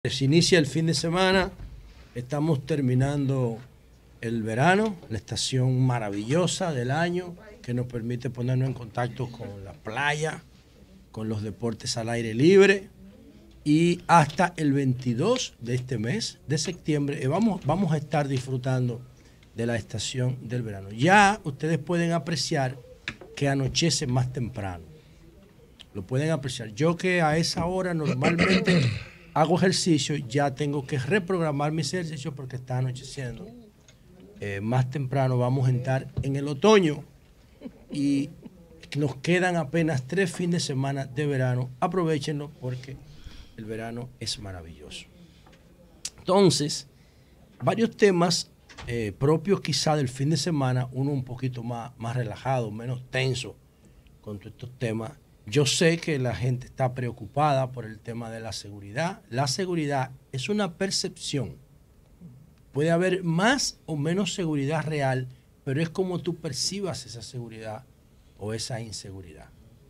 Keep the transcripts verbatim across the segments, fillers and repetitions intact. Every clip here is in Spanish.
Se inicia el fin de semana, estamos terminando el verano, la estación maravillosa del año que nos permite ponernos en contacto con la playa, con los deportes al aire libre y hasta el veintidós de este mes de septiembre eh, vamos, vamos a estar disfrutando de la estación del verano. Ya ustedes pueden apreciar que anochece más temprano, lo pueden apreciar. Yo que a esa hora normalmente hago ejercicio, ya tengo que reprogramar mis ejercicios porque está anocheciendo. Eh, más temprano vamos a entrar en el otoño y nos quedan apenas tres fines de semana de verano. Aprovechenlo porque el verano es maravilloso. Entonces, varios temas eh, propios quizá del fin de semana, uno un poquito más, más relajado, menos tenso con todos estos temas. Yo sé que la gente está preocupada por el tema de la seguridad. La seguridad es una percepción. Puede haber más o menos seguridad real, pero es como tú percibas esa seguridad o esa inseguridad.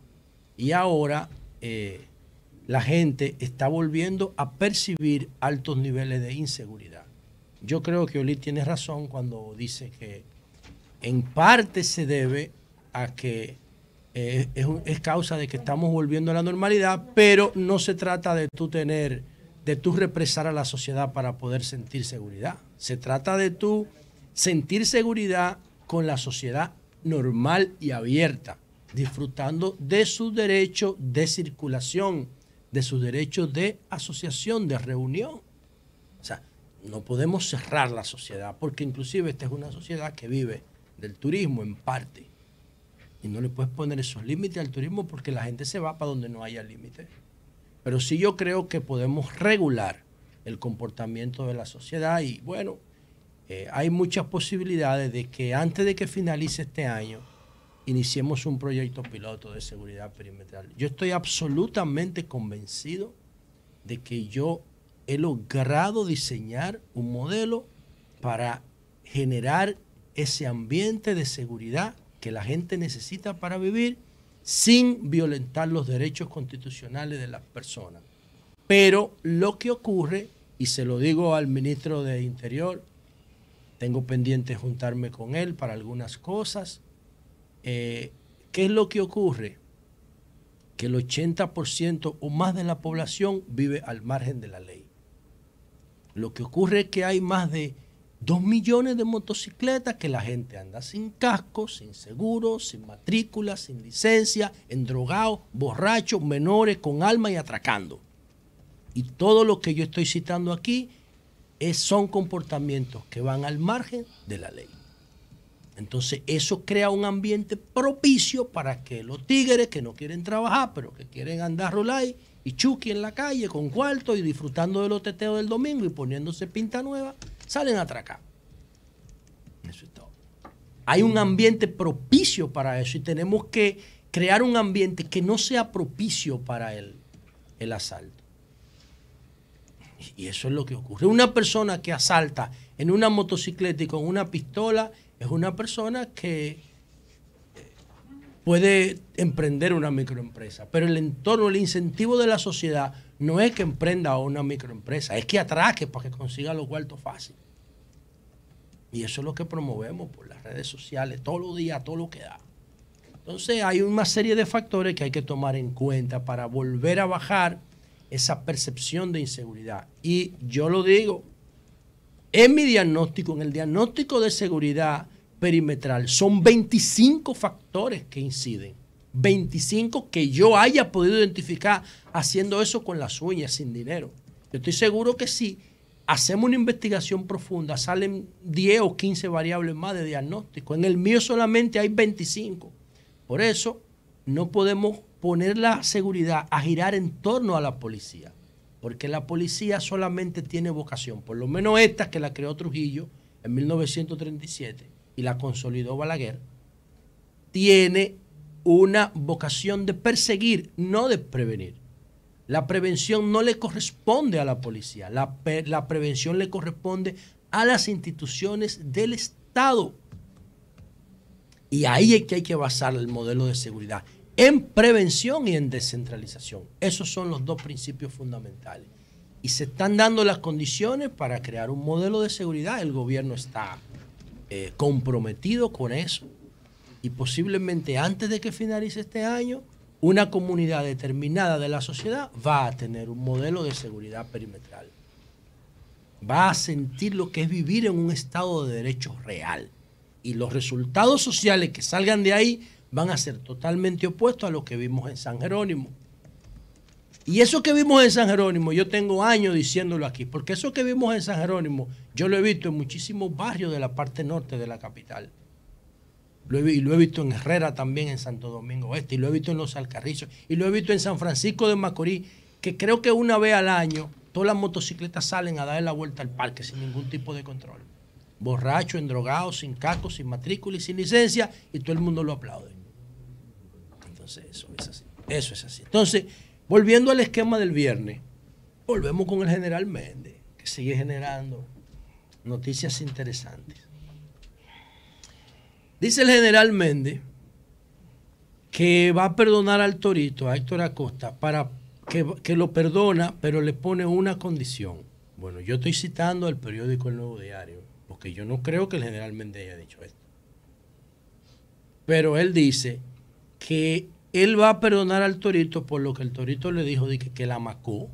Y ahora eh, la gente está volviendo a percibir altos niveles de inseguridad. Yo creo que Oli tiene razón cuando dice que en parte se debe a que Eh, es, es causa de que estamos volviendo a la normalidad, pero no se trata de tú tener, de tú represar a la sociedad para poder sentir seguridad. Se trata de tú sentir seguridad con la sociedad normal y abierta, disfrutando de sus derechos de circulación, de sus derechos de asociación, de reunión. O sea, no podemos cerrar la sociedad, porque inclusive esta es una sociedad que vive del turismo en parte. Y no le puedes poner esos límites al turismo porque la gente se va para donde no haya límites. Pero sí yo creo que podemos regular el comportamiento de la sociedad y bueno, eh, hay muchas posibilidades de que antes de que finalice este año iniciemos un proyecto piloto de seguridad perimetral. Yo estoy absolutamente convencido de que yo he logrado diseñar un modelo para generar ese ambiente de seguridad que la gente necesita para vivir sin violentar los derechos constitucionales de las personas. Pero lo que ocurre, y se lo digo al ministro de Interior, tengo pendiente juntarme con él para algunas cosas, eh, ¿qué es lo que ocurre? Que el ochenta por ciento o más de la población vive al margen de la ley. Lo que ocurre es que hay más de Dos millones de motocicletas que la gente anda sin casco, sin seguro, sin matrícula, sin licencia, endrogados, borrachos, menores, con alma y atracando. Y todo lo que yo estoy citando aquí es, son comportamientos que van al margen de la ley. Entonces eso crea un ambiente propicio para que los tigres que no quieren trabajar, pero que quieren andar rolay y chuki en la calle con cuarto y disfrutando de los teteos del domingo y poniéndose pinta nueva, salen a atracar. Eso es todo. Hay un ambiente propicio para eso y tenemos que crear un ambiente que no sea propicio para el, el asalto. Y eso es lo que ocurre. Una persona que asalta en una motocicleta y con una pistola es una persona que puede emprender una microempresa, pero el entorno, el incentivo de la sociedad no es que emprenda una microempresa, es que atraque para que consiga los cuartos fácil. Y eso es lo que promovemos por las redes sociales, todos los días, todo lo que da. Entonces hay una serie de factores que hay que tomar en cuenta para volver a bajar esa percepción de inseguridad. Y yo lo digo, en mi diagnóstico, en el diagnóstico de seguridad perimetral, son veinticinco factores que inciden. veinticinco que yo haya podido identificar haciendo eso con las uñas, sin dinero. Yo estoy seguro que si hacemos una investigación profunda, salen diez o quince variables más de diagnóstico. En el mío solamente hay veinticinco. Por eso no podemos poner la seguridad a girar en torno a la policía, porque la policía solamente tiene vocación, por lo menos esta que la creó Trujillo en mil novecientos treinta y siete y la consolidó Balaguer, tiene una vocación de perseguir, no de prevenir. La prevención no le corresponde a la policía, la, la prevención le corresponde a las instituciones del Estado. Y ahí es que hay que basar el modelo de seguridad, en prevención y en descentralización. Esos son los dos principios fundamentales. y se están dando las condiciones para crear un modelo de seguridad. El gobierno está eh, comprometido con eso y posiblemente antes de que finalice este año, una comunidad determinada de la sociedad va a tener un modelo de seguridad perimetral. Va a sentir lo que es vivir en un estado de derecho real. Y los resultados sociales que salgan de ahí van a ser totalmente opuestos a lo que vimos en San Jerónimo. Y eso que vimos en San Jerónimo, yo tengo años diciéndolo aquí, porque eso que vimos en San Jerónimo, yo lo he visto en muchísimos barrios de la parte norte de la capital. Lo he, y lo he visto en Herrera también, en Santo Domingo Este, y lo he visto en Los Alcarrizos, y lo he visto en San Francisco de Macorís, que creo que una vez al año todas las motocicletas salen a darle la vuelta al parque sin ningún tipo de control. Borracho, endrogado, sin casco, sin matrícula y sin licencia, y todo el mundo lo aplaude. Entonces, eso es así. Eso es así. Entonces, volviendo al esquema del viernes, volvemos con el general Méndez, que sigue generando noticias interesantes. Dice el general Méndez que va a perdonar al Torito, a Héctor Acosta, para que, que lo perdona, pero le pone una condición. Bueno, yo estoy citando al periódico El Nuevo Diario, porque yo no creo que el general Méndez haya dicho esto. Pero él dice que él va a perdonar al Torito por lo que el Torito le dijo, de que, que la macó.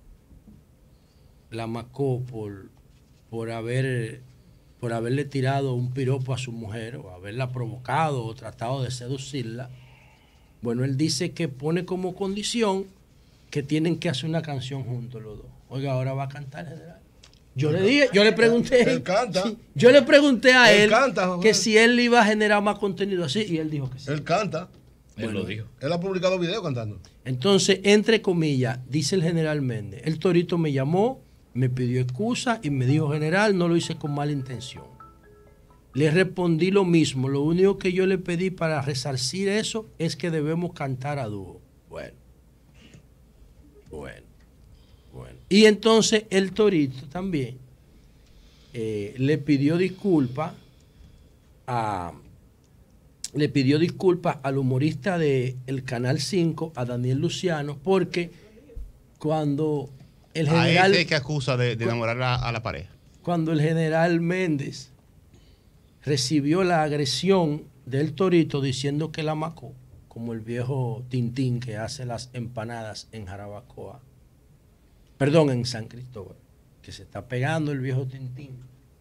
La macó por, por, haber, por haberle tirado un piropo a su mujer, o haberla provocado o tratado de seducirla. Bueno, él dice que pone como condición que tienen que hacer una canción juntos los dos. Oiga, ahora va a cantar el general. Yo le dije, yo le pregunté, él canta. Sí, yo le pregunté a él, él canta, que si él iba a generar más contenido así, y él dijo que sí. Él canta. Él Bueno, lo dijo. Él ha publicado videos cantando. Entonces, entre comillas, dice el general Méndez, el Torito me llamó, me pidió excusa y me dijo, general, no lo hice con mala intención. Le respondí lo mismo, lo único que yo le pedí para resarcir eso es que debemos cantar a dúo. Bueno, bueno, bueno. Y entonces el Torito también eh, le pidió disculpas a... le pidió disculpas al humorista del Canal cinco, a Daniel Luciano, porque cuando el general... A ese que acusa de, de enamorar a, a la pareja. Cuando el general Méndez recibió la agresión del Torito diciendo que la macó, como el viejo Tintín que hace las empanadas en Jarabacoa, perdón, en San Cristóbal, que se está pegando el viejo Tintín.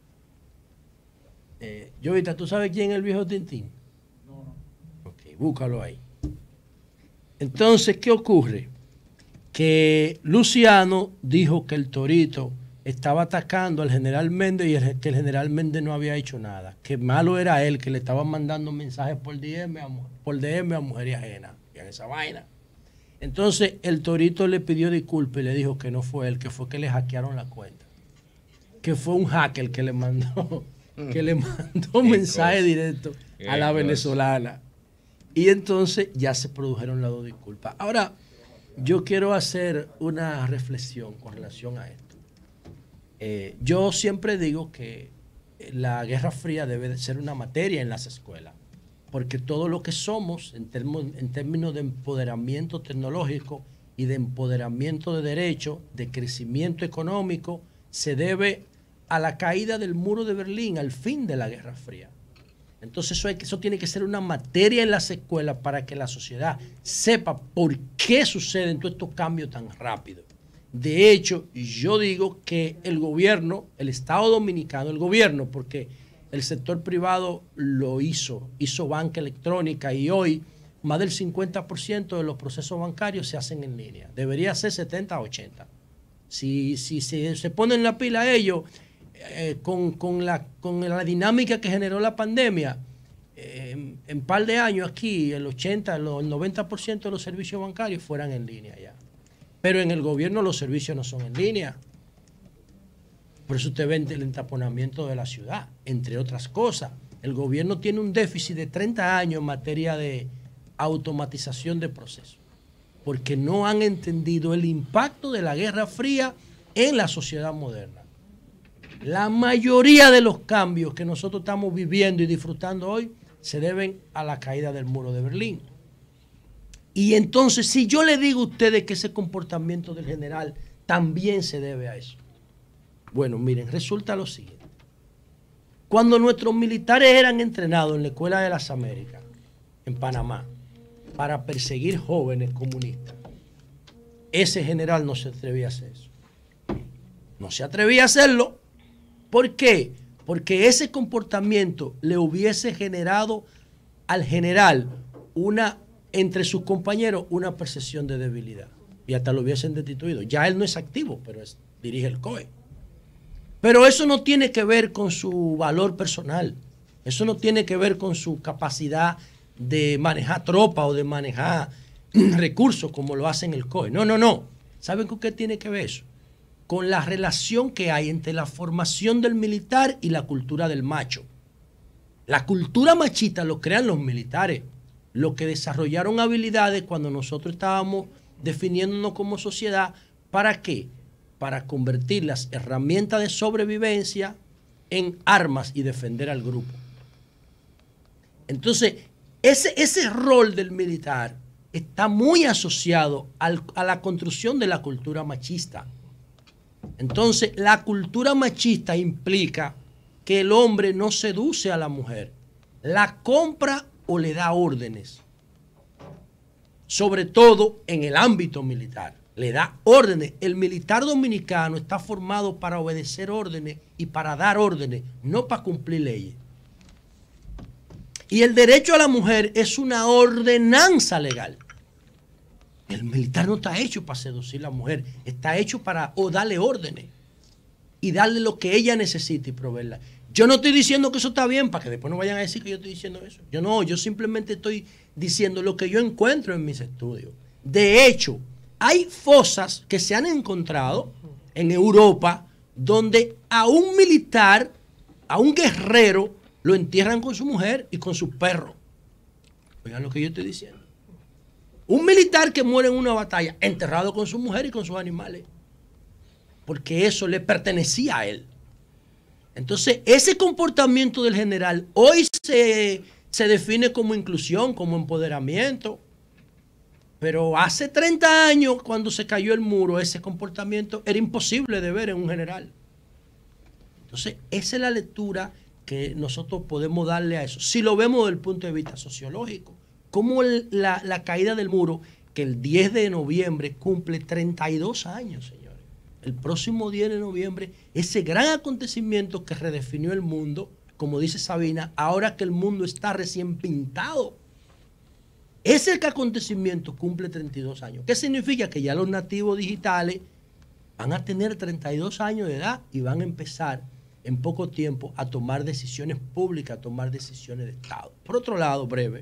Eh, Jovita, ¿tú sabes quién es el viejo Tintín? Ok, búscalo ahí. Entonces, ¿qué ocurre? Que Luciano dijo que el Torito estaba atacando al general Méndez y el, que el general Méndez no había hecho nada. Que malo era él, que le estaban mandando mensajes por D M a, por D M a mujeres ajenas. Y esa vaina. Entonces, el Torito le pidió disculpas y le dijo que no fue él, que fue que le hackearon la cuenta. Que fue un hacker que le mandó, que le mandó un mensaje directo a la venezolana. Y entonces ya se produjeron las dos disculpas. Ahora, yo quiero hacer una reflexión con relación a esto. Eh, yo siempre digo que la Guerra Fría debe de ser una materia en las escuelas, porque todo lo que somos en, termo, en términos de empoderamiento tecnológico y de empoderamiento de derechos, de crecimiento económico, se debe a la caída del muro de Berlín, al fin de la Guerra Fría. Entonces eso, hay, eso tiene que ser una materia en las escuelas para que la sociedad sepa por qué suceden todos estos cambios tan rápidos. De hecho, yo digo que el gobierno, el Estado Dominicano, el gobierno, porque el sector privado lo hizo, hizo banca electrónica y hoy más del cincuenta por ciento de los procesos bancarios se hacen en línea. Debería ser setenta a ochenta. Si, si, si se ponen la pila a ellos, eh, con, con, la, con la dinámica que generó la pandemia, eh, en un par de años aquí el ochenta, el noventa por ciento de los servicios bancarios fueran en línea ya. Pero en el gobierno los servicios no son en línea. Por eso usted ve el entaponamiento de la ciudad, entre otras cosas. El gobierno tiene un déficit de treinta años en materia de automatización de procesos, porque no han entendido el impacto de la Guerra Fría en la sociedad moderna. La mayoría de los cambios que nosotros estamos viviendo y disfrutando hoy se deben a la caída del muro de Berlín. Y entonces, si yo le digo a ustedes que ese comportamiento del general también se debe a eso. Bueno, miren, resulta lo siguiente. Cuando nuestros militares eran entrenados en la Escuela de las Américas, en Panamá, para perseguir jóvenes comunistas, ese general no se atrevía a hacer eso. No se atrevía a hacerlo. ¿Por qué? Porque ese comportamiento le hubiese generado al general una, entre sus compañeros, una percepción de debilidad. Y hasta lo hubiesen destituido. Ya él no es activo, pero es, dirige el C O E. Pero eso no tiene que ver con su valor personal. Eso no tiene que ver con su capacidad de manejar tropa o de manejar recursos como lo hace en el C O E. No, no, no. ¿Saben con qué tiene que ver eso? Con la relación que hay entre la formación del militar y la cultura del macho. La cultura machista lo crean los militares, los que desarrollaron habilidades cuando nosotros estábamos definiéndonos como sociedad. ¿Para qué? Para convertir las herramientas de sobrevivencia en armas y defender al grupo. Entonces, ese, ese rol del militar está muy asociado al, a la construcción de la cultura machista. Entonces, la cultura machista implica que el hombre no seduce a la mujer, la compra o le da órdenes, sobre todo en el ámbito militar. Le da órdenes. El militar dominicano está formado para obedecer órdenes y para dar órdenes, no para cumplir leyes. Y el derecho a la mujer es una ordenanza legal. El militar no está hecho para seducir a la mujer, está hecho para o darle órdenes y darle lo que ella necesita y proveerla. Yo no estoy diciendo que eso está bien para que después no vayan a decir que yo estoy diciendo eso. Yo no, yo simplemente estoy diciendo lo que yo encuentro en mis estudios. De hecho, hay fosas que se han encontrado en Europa donde a un militar, a un guerrero, lo entierran con su mujer y con su perro. Oigan lo que yo estoy diciendo. Un militar que muere en una batalla, enterrado con su mujer y con sus animales. Porque eso le pertenecía a él. Entonces, ese comportamiento del general hoy se, se define como inclusión, como empoderamiento. Pero hace treinta años, cuando se cayó el muro, ese comportamiento era imposible de ver en un general. Entonces, esa es la lectura que nosotros podemos darle a eso. Si lo vemos desde el punto de vista sociológico, como el, la, la caída del muro, que el diez de noviembre cumple treinta y dos años, señores. El próximo diez de noviembre, ese gran acontecimiento que redefinió el mundo, como dice Sabina, ahora que el mundo está recién pintado. Ese acontecimiento cumple treinta y dos años. ¿Qué significa? Que ya los nativos digitales van a tener treinta y dos años de edad y van a empezar en poco tiempo a tomar decisiones públicas, a tomar decisiones de Estado. Por otro lado, breve,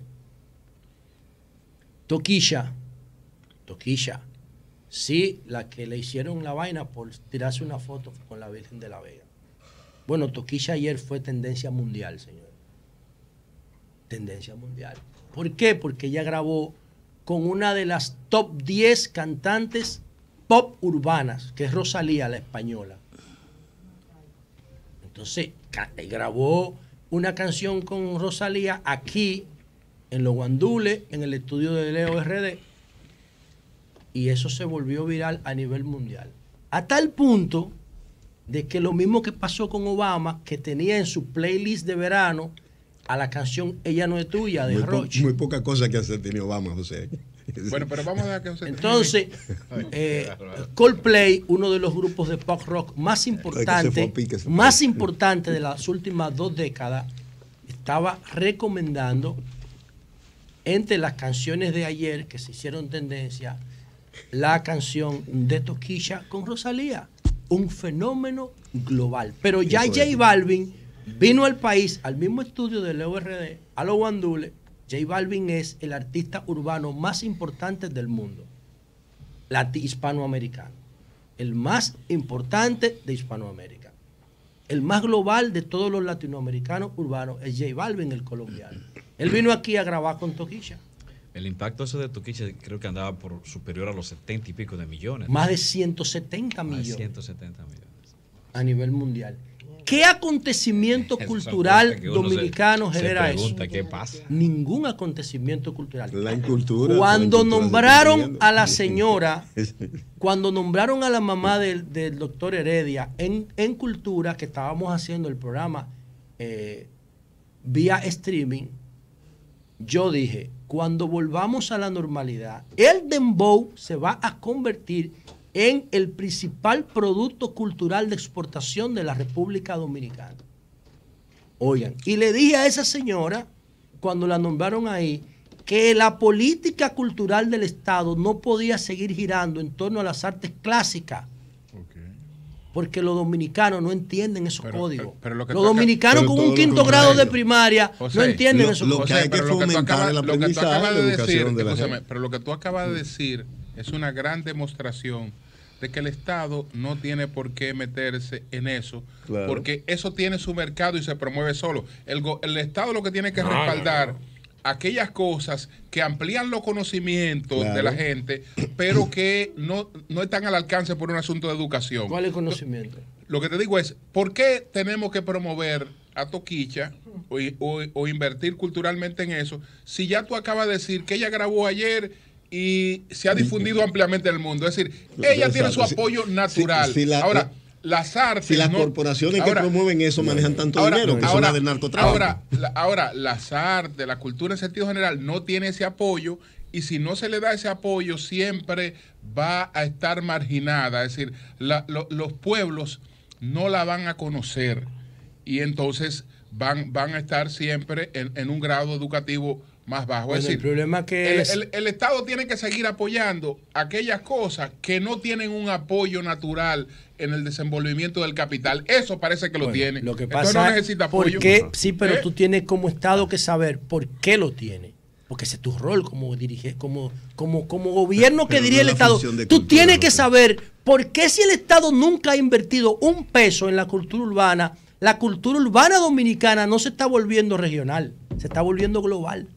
Toquilla, Toquilla, sí, la que le hicieron la vaina por tirarse una foto con la Virgen de la Vega. Bueno, Toquilla ayer fue tendencia mundial, señor. Tendencia mundial. ¿Por qué? Porque ella grabó con una de las top diez cantantes pop urbanas, que es Rosalía, la española. Entonces, grabó una canción con Rosalía aquí, en Los Guandules, en el estudio de Leo R D, y eso se volvió viral a nivel mundial. A tal punto de que lo mismo que pasó con Obama, que tenía en su playlist de verano a la canción Ella no es tuya, de muy Roche. Po, muy poca cosa que hacer tenía Obama, José. Bueno, pero vamos a ver que José. Entonces, eh, Coldplay, uno de los grupos de pop rock más importantes, más importante de las últimas dos décadas, estaba recomendando entre las canciones de ayer que se hicieron tendencia, la canción de Toquilla con Rosalía, un fenómeno global. Pero ya J Balvin vino al país, al mismo estudio de Leo R D, a Los Guandules. J Balvin es el artista urbano más importante del mundo, lati hispanoamericano, el más importante de Hispanoamérica. El más global de todos los latinoamericanos urbanos es J Balvin, el colombiano. Él vino aquí a grabar con Toquilla. El impacto ese de Toquilla creo que andaba por superior a los setenta y pico de millones. Más de ciento setenta millones. Más de ciento setenta millones. A nivel mundial. ¿Qué acontecimiento cultural dominicano se, genera se pregunta, eso? ¿Qué pasa? Ningún acontecimiento cultural. La incultura. Cuando la incultura nombraron a la señora, cuando nombraron a la mamá del, del doctor Heredia en, en Cultura, que estábamos haciendo el programa eh, vía streaming, yo dije, cuando volvamos a la normalidad, el dembow se va a convertir en el principal producto cultural de exportación de la República Dominicana. Oigan, y le dije a esa señora, cuando la nombraron ahí, que la política cultural del Estado no podía seguir girando en torno a las artes clásicas. Okay. Porque los dominicanos no entienden esos pero, códigos. Pero, pero lo los dominicanos con un quinto grado de primaria José, no entienden lo, esos lo códigos. Que hay que fomentar el aprendizaje, de decir, de la pero lo que tú acabas de decir es una gran demostración de que el Estado no tiene por qué meterse en eso, claro. porque eso tiene su mercado y se promueve solo. El, el Estado lo que tiene que no, respaldar no, no. aquellas cosas que amplían los conocimientos claro. de la gente, pero que no, no están al alcance por un asunto de educación. ¿Cuál es el conocimiento? Lo, lo que te digo es, ¿por qué tenemos que promover a Toquicha o, o, o invertir culturalmente en eso si ya tú acabas de decir que ella grabó ayer y se ha difundido ampliamente en el mundo? Es decir, ella Exacto. tiene su apoyo natural. Si, si la, la, ahora, las artes... Si las no, corporaciones ahora, que promueven eso manejan tanto ahora, dinero, que ahora, son del narcotráfico. Ahora, la, ahora, las artes, la cultura en sentido general no tiene ese apoyo, y si no se le da ese apoyo siempre va a estar marginada. Es decir, la, lo, los pueblos no la van a conocer y entonces van, van a estar siempre en, en un grado educativo más bajo. Bueno, es decir, el problema que el, es... el, el Estado tiene que seguir apoyando aquellas cosas que no tienen un apoyo natural en el desenvolvimiento del capital. Eso parece que lo bueno, tiene. Lo que Entonces pasa no necesita apoyo. Porque, sí, pero ¿Eh? tú tienes como Estado que saber por qué lo tiene. Porque ese es tu rol como dirige, como, como, como gobierno que dirige el Estado. Tú cultura, tienes que saber por qué, si el Estado nunca ha invertido un peso en la cultura urbana, la cultura urbana dominicana no se está volviendo regional, se está volviendo global.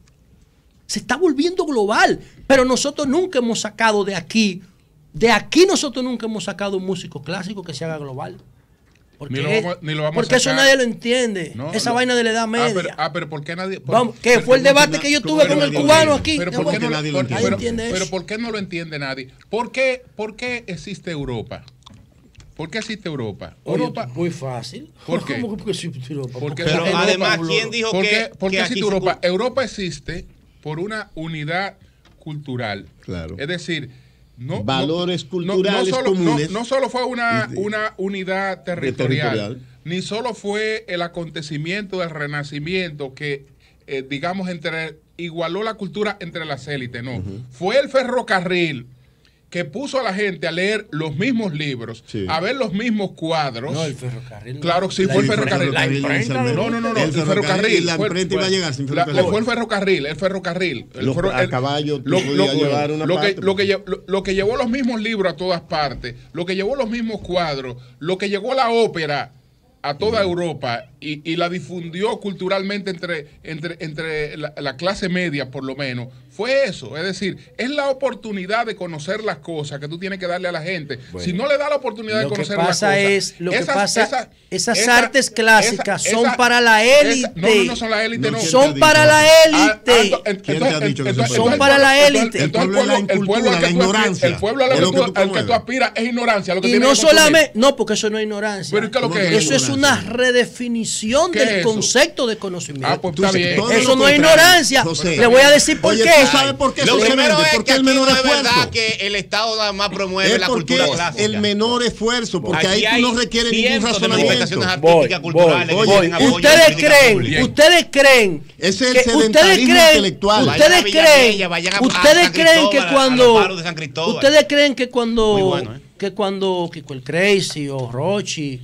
Se está volviendo global, pero nosotros nunca hemos sacado de aquí, de aquí nosotros nunca hemos sacado un músico clásico que se haga global. Porque, ni lo vamos, ni lo vamos porque a eso nadie lo entiende, no, esa lo, vaina de la edad media. Ah, pero, ah, pero ¿por qué nadie? Por, Vamos, que pero, fue el debate na, que yo tuve con el cubano aquí. Pero ¿por qué no, nadie por, pero, entiende pero, pero ¿por qué no lo entiende nadie? ¿Por qué, por qué existe Europa? ¿Por qué existe Europa? Oye, Europa muy fácil. ¿Por qué? ¿Cómo que existe Europa? Porque pero Europa, además, ¿quién dijo ¿por que, qué, ¿por qué que existe Europa? Se... Europa existe por una unidad cultural. Claro. Es decir, no, valores no, culturales no, no solo, comunes. No, no solo fue una, una unidad territorial, territorial, ni solo fue el acontecimiento del Renacimiento que, eh, digamos, entre igualó la cultura entre las élites, no. Uh-huh. Fue el ferrocarril que puso a la gente a leer los mismos libros, sí. a ver los mismos cuadros. No, el ferrocarril. Claro, sí, fue el ferrocarril. La imprenta, no, no, no, no, el, el ferrocarril. La imprenta iba a llegar sin ferrocarril. La, fue el ferrocarril, el ferrocarril. El los, ferro, a el, caballo lo, lo, llevar una lo, parte, que, lo, que, lo, lo que llevó los mismos libros a todas partes, lo que llevó los mismos cuadros, lo que llegó la ópera a toda Europa y, y la difundió culturalmente entre, entre, entre la, la clase media, por lo menos, fue eso. Es decir, es la oportunidad de conocer las cosas que tú tienes que darle a la gente. Bueno, si no le da la oportunidad de conocer las cosas... Es, lo esas, que pasa esas, esas esa, artes clásicas esa, son esa, para la élite. No, no, no son la élite, no. no. Son para la élite. ¿Quién te ha dicho que son para la élite? El pueblo es la incultura, la ignorancia. El pueblo al que tú aspiras es ignorancia. Y no solamente... No, porque eso no es ignorancia. ¿Pero qué es lo que es? Eso es una redefinición del concepto de conocimiento. Ah, pues está bien. Eso no es ignorancia. Le voy a decir por qué. ¿Sabe por qué? Lo primero es porque que el menor no es esfuerzo. verdad que el Estado nada más promueve la cultura clásica. El menor esfuerzo, porque aquí ahí tú no requieres ningún razonamiento. artísticas, culturales. Voy, voy. Ustedes creen, ustedes creen, ese es el que sedentarismo ustedes intelectual. Ustedes creen, ustedes creen que cuando, ustedes creen que cuando, bueno, ¿eh? que cuando Kiko el Crazy o Rochi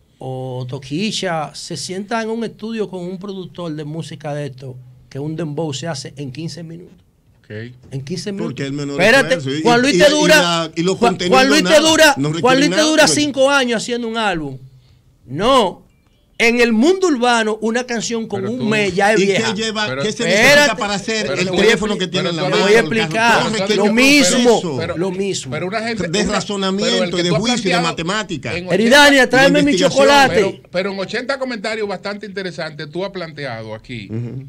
o Toquicha se sientan en un estudio con un productor de música de esto, que un dembow se hace en quince minutos. Okay. En quince minutos. Porque el menor Espérate, esfuerzo. Juan Luis y, te y, dura, y la, y los Juan Luis te nada, dura, no Juan Luis te nada, dura pero... cinco años haciendo un álbum. No, en el mundo urbano, una canción con Pero un tú- mes ya es ¿Y vieja. qué, lleva, Pero- qué se Espérate. necesita para hacer Pero el tú- teléfono que pero tiene en la tú- Te mano? voy a el carro? explicar Todo requiere lo un mismo, proceso lo mismo. Pero una gente de una- razonamiento pero el que y de tú has juicio y de planteado matemática. en Eridania, tráeme mi investigación, chocolate. Pero, pero en ochenta comentarios bastante interesantes, tú has planteado aquí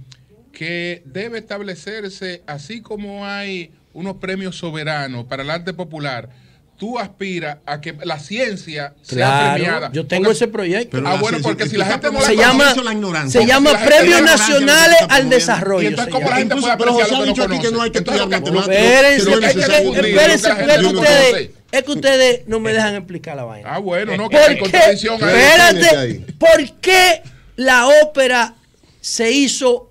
que debe establecerse, así como hay unos premios soberanos para el arte popular, tú aspiras a que la ciencia sea Claro, premiada. yo tengo Porque- ese proyecto. Pero Ah, la bueno, ciencia- porque si tú la estás gente no la se promoviendo llama, la ignorancia. se Porque llama la gente- Premios la ignorancia Nacionales lo que está al promoviendo. Desarrollo. Y entonces, se ¿cómo llama. la gente Incluso, puede pero apreciar José lo ha que dicho no aquí que no conoce? hay que estudiar Entonces, matemáticas. Espérense, que no es es que- necesario estudiar, espérense, lo que la es que gente no ustedes, conoce. es que ustedes no me dejan explicar la vaina. Ah, bueno, no, que ¿Por hay qué? contradicción ahí. Espérate, ¿por qué la ópera se hizo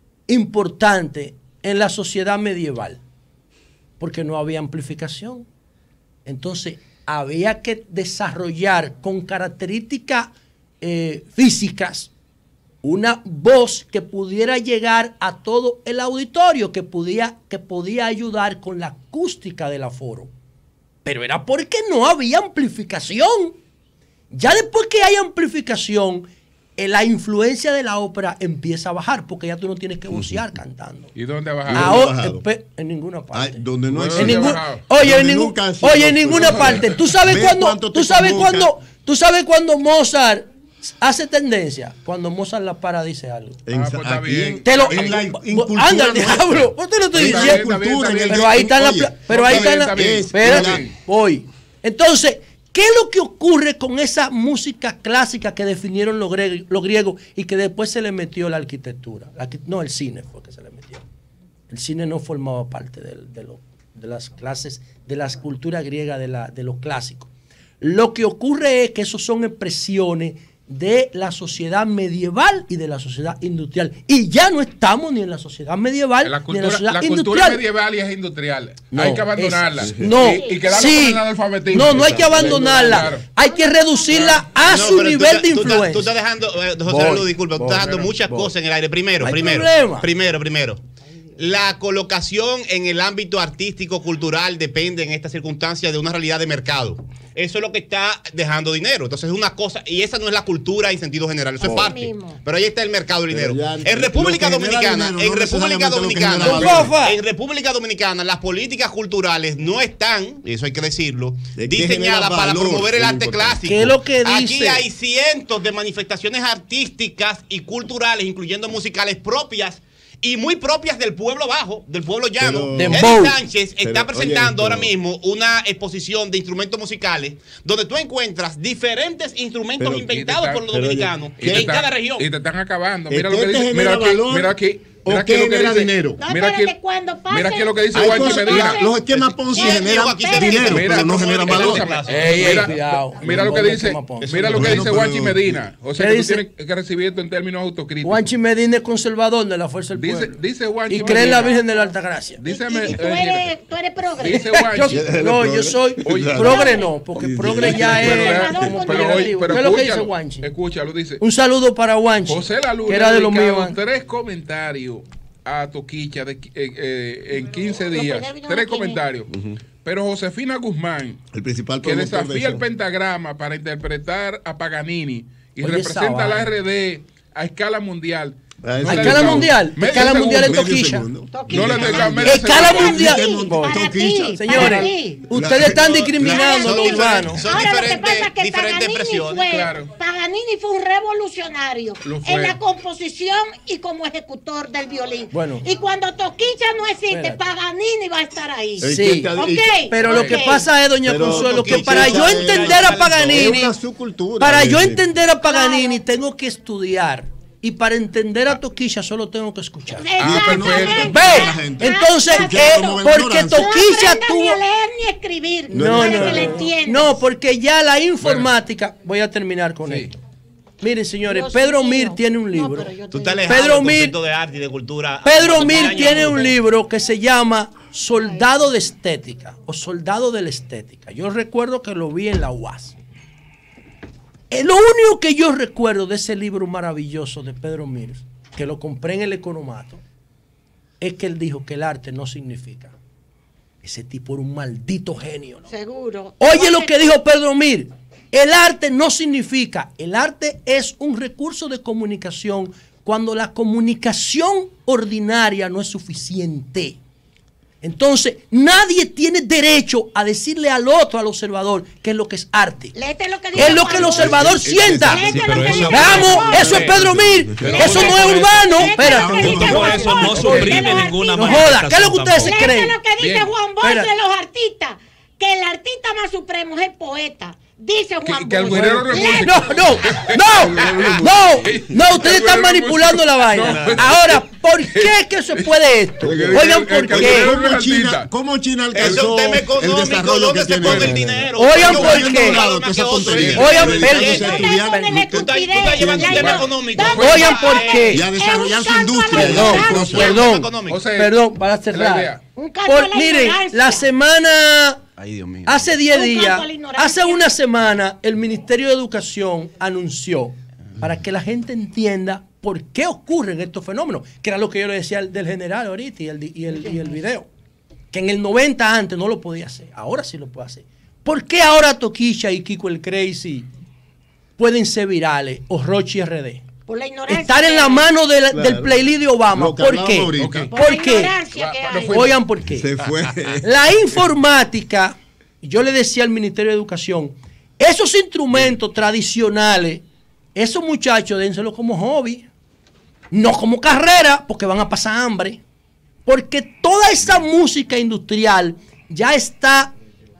importante en la sociedad medieval? Porque no había amplificación. Entonces, había que desarrollar con características eh, físicas una voz que pudiera llegar a todo el auditorio, que podía, que podía ayudar con la acústica del aforo. Pero era porque no había amplificación. Ya después que hay amplificación, eh, la influencia de la ópera empieza a bajar, porque ya tú no tienes que vocear cantando. ¿Y dónde ha bajado? ¿dónde ha Ahora, bajado? espe- en ninguna parte. Ay, donde no Bueno, existe. En ¿dónde ha ningún- bajado? oye, en Donde ningún- nunca ha sido, oye, en pero- ninguna parte. ¿Tú sabes Ve cuándo? cuánto te ¿Tú sabes convoca. cuándo? ¿Tú sabes cuándo Mozart hace tendencia? Cuando Mozart la para dice algo. En- Ah, pues está aquí bien. en- Te lo en la anda incultura el nuestra. diablo. Yo te lo estoy En la diciendo. Está bien, cultura, está en el- Pero ahí está la oye, pla- pero ahí está está bien, la está bien. espérate, Es- voy. Entonces, ¿qué es lo que ocurre con esa música clásica que definieron los griegos, los griegos y que después se le metió la arquitectura? La arqui- no, el cine fue que se le metió. El cine no formaba parte de, de, lo- de las clases, de las culturas griegas, de, la, de los clásicos. Lo que ocurre es que esos son expresiones de la sociedad medieval y de la sociedad industrial. Y ya no estamos ni en la sociedad medieval La ni en cultura, la sociedad la cultura industrial. medieval y es industrial. No, hay que abandonarla. es- no, y, y quedarnos sí. con el analfabetismo. No, no hay que abandonarla. Claro. Hay que reducirla a No, su pero tú nivel estás- de tú estás- influencia. Tú estás dejando, eh, José Voy, Luz, disculpa, tú voy, estás dejando pero- muchas voy. cosas en el aire. Primero, No hay primero, problema. primero, primero. La colocación en el ámbito artístico, cultural, depende en estas circunstancias de una realidad de mercado. Eso es lo que está dejando dinero. Entonces es una cosa, y esa no es la cultura en sentido general, eso es parte. mismo. Pero ahí está el mercado del Pero dinero. ya En República lo que genera Dominicana, dinero, en no República necesariamente lo que Dominicana, genera valor. en República Dominicana, las políticas culturales no están, y eso hay que decirlo, ¿De qué diseñadas genera para valor? promover el Es arte importante. clásico. ¿Qué es lo que Aquí dice? hay cientos de manifestaciones artísticas y culturales, incluyendo musicales propias y muy propias del pueblo bajo, del pueblo llano. Pero- Eddie Dembow. Sánchez está Pero, presentando oye, ahora pero- mismo una exposición de instrumentos musicales donde tú encuentras diferentes instrumentos Pero- inventados y te por los están- dominicanos Y te en están- cada región. Y te están acabando. ¿Es Mira que lo que te dice. genera Mira aquí. valor Mira aquí. o Mira que aquí lo que genera dice. dinero? No, Mira espérate, aquí. cuando pase- Mira aquí lo que dice Hay Juanchi cosas- Medina. mira, los esquemas Ponzi Sí, generan aquí se dinero, dice, pero Mira, no generan escúchame, valor. Ey, ey, mira, cuidado. mira lo que No, dice, no, no, no, mira lo que bueno, dice pero- Juanchi Medina. O sea ¿Qué que tú dice? tienes que recibir esto en términos autocríticos. Juanchi Medina es conservador de la fuerza del Dice, pueblo. dice Juanchi Y cree en la Medina. Virgen de la Altagracia. Dice, Y- y tú eh, eres, tú eres progre. dice Yo- Juanchi. no, yo soy Oye, progre no, porque Sí, sí. progre ya Pero, es pero, como pero, oye, negativo. pero ¿Qué es lo que dice escúchalo, Juanchi? escúchalo, dice. Un saludo para Juanchi, José Lalu que le era ha de los míos. dedicado antes. tres comentarios a Toquicha de, eh, eh, en quince Lo días. primero vino Tres aquí, comentarios. Pero Josefina Guzmán, El principal que promotor de desafía el eso. pentagrama para interpretar a Paganini y Oye, esa representa a la vaina. R D a escala mundial. A No esa- le ¿A ha escala dedicado mundial? medio ¿Escala segundo. mundial en Medio Toquilla? segundo. No le ha dedicado medio Escala segundo. mundial. Para ti, Toquilla. para Señores, ti. ustedes están La- discriminando son lo urbano. diferentes- son Ahora lo que diferentes- pasa es que diferentes Paganini expresiones, fue, claro. Paganini fue un revolucionario Lo fue. en la composición y como ejecutor del violín. Bueno. Y cuando Toquilla no existe, Espérate. Paganini va a estar ahí. El Sí. que te- Ok. Pero lo que Ok. pasa es, doña Pero Consuelo, que Toquilla para es- yo entender a es Paganini, una subcultura. para yo Sí. entender a Paganini, tengo que estudiar. Y para entender a Toquilla solo tengo que escuchar. Ah, Exactamente. Ve, entonces, Ah, eh, como porque ignorancia. No Toquilla aprendan tuvo... ni a leer ni a escribir. No, para no, que le no. entiendan. No, porque ya la informática... Voy a terminar con Sí. esto. Miren, señores, Dios Pedro mío. Mir tiene un No, libro. pero yo Tú te estás digo. alejado Pedro del Mir- concepto de arte y de cultura. Pedro Hace Mir años, tiene ¿no? un libro que se llama Soldado de Estética o Soldado de la Estética. Yo recuerdo que lo vi en la U A S. Eh, Lo único que yo recuerdo de ese libro maravilloso de Pedro Mir, que lo compré en el Economato, es que él dijo que el arte no significa. Ese tipo era un maldito genio, ¿no? Seguro. Oye lo que dijo Pedro Mir. El arte no significa, el arte es un recurso de comunicación cuando la comunicación ordinaria no es suficiente. Entonces, nadie tiene derecho a decirle al otro, al observador, qué es lo que es arte. Léete lo que dice Es lo que el Juan observador Bosch. sienta. Léete Sí, lo pero que eso- dice Vamos, Juan Bosch. eso es Pedro Mir. Pero Eso no es Léete urbano. lo que Espérate. dice Por Juan eso no Bosch suprime de los ninguna artistas. No joda, ¿qué es lo que ustedes se Léete creen? lo que dice Bien. Juan Bosch Espérate. de los artistas. Que el artista más supremo es el poeta. Dice Juan que el Bosch. güirero no es Léete. músico. No, no, no, no, no, ustedes están manipulando la vaina. Ahora, ¿por qué es que se puede esto? Oigan, ¿por qué? ¿Cómo China, cómo China Es un alcanzó tema el económico, desarrollo ¿dónde que se tiene? pone el dinero? Oigan, Yo ¿por voy a qué? un lado más que otro. Oigan, Dedicándose pero- a Ustedes estudiar. ponen la Tú estás- tú estupidez, estás llevando la un tema ino- económico. ¿Dónde Oigan, está? ¿por qué? Y a desarrollar su Es un industria. canto a la Perdón, ignorancia. perdón. económico. José, Perdón, para la cerrar. idea. Un canto a Por, la miren, ignorancia. la semana, Ay, Dios mío. hace diez Un días, canto a la ignorancia. hace una semana, el Ministerio de Educación anunció, para que la gente entienda por qué ocurren estos fenómenos, que era lo que yo le decía al- del general ahorita y el, di- y el, y el video, que en el noventa antes no lo podía hacer, ahora sí lo puede hacer. ¿Por qué ahora Toquilla y Kiko el Crazy pueden ser virales o Rochi R D? Por la ignorancia. Estar en la mano de la- del Claro. playlist de Obama. Lo que ¿Por hablábamos qué? ahorita. Ok. Por la ¿Por qué? ignorancia que hay. Oigan, ¿por qué? Se fue. La informática, yo le decía al Ministerio de Educación, esos instrumentos tradicionales, esos muchachos dénselos como hobby, no como carrera, porque van a pasar hambre. Porque toda esa música industrial ya está,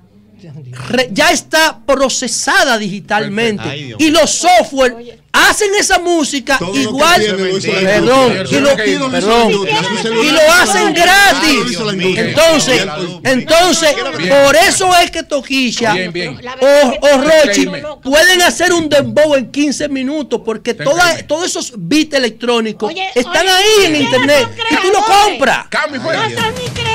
re- ya está procesada digitalmente. Perfecto. Ay, Dios y los software hacen esa música Todo lo que igual. tiene lo hizo la Perdón, industria. y lo, Aquí lo hizo perdón, la industria, su celular y lo lo hizo hacen la industria. gratis. Ah, lo hizo la industria. Entonces, Bien. entonces, Bien. por eso es que Toquilla Bien, bien. o, o Rochi Dime. pueden hacer un dembow en quince minutos porque Te toda, créeme. todos esos beats electrónicos Oye, están oye, ahí en ¿quiénes internet son y tú lo creadores? compras. Cambio No fuera. son ni